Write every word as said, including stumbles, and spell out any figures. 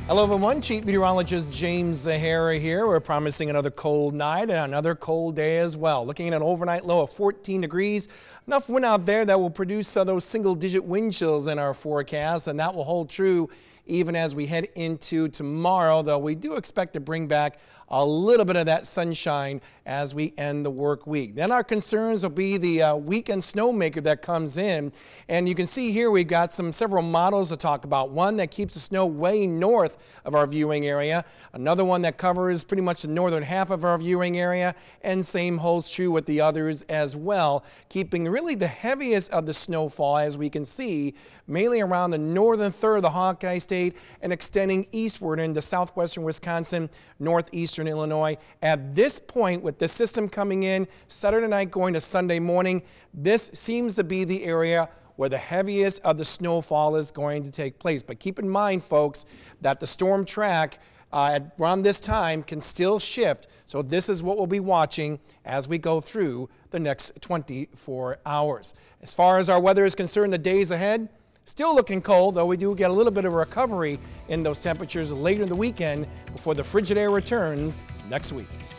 Hello everyone, Chief Meteorologist James Zahara here. We're promising another cold night and another cold day as well. Looking at an overnight low of fourteen degrees. Enough wind out there that will produce uh, those single digit wind chills in our forecast, and that will hold true even as we head into tomorrow, though we do expect to bring back a little bit of that sunshine as we end the work week. Then our concerns will be the uh, weekend snowmaker that comes in. And you can see here we've got some several models to talk about. One that keeps the snow way north of our viewing area. Another one that covers pretty much the northern half of our viewing area. And same holds true with the others as well, keeping really the heaviest of the snowfall, as we can see, mainly around the northern third of the Hawkeye State and extending eastward into southwestern Wisconsin, northeastern Illinois. At this point, with this system coming in Saturday night going to Sunday morning, this seems to be the area where the heaviest of the snowfall is going to take place. But keep in mind, folks, that the storm track uh, at around this time can still shift. So this is what we'll be watching as we go through the next twenty-four hours. As far as our weather is concerned, the days ahead, still looking cold, though we do get a little bit of a recovery in those temperatures later in the weekend before the frigid air returns next week.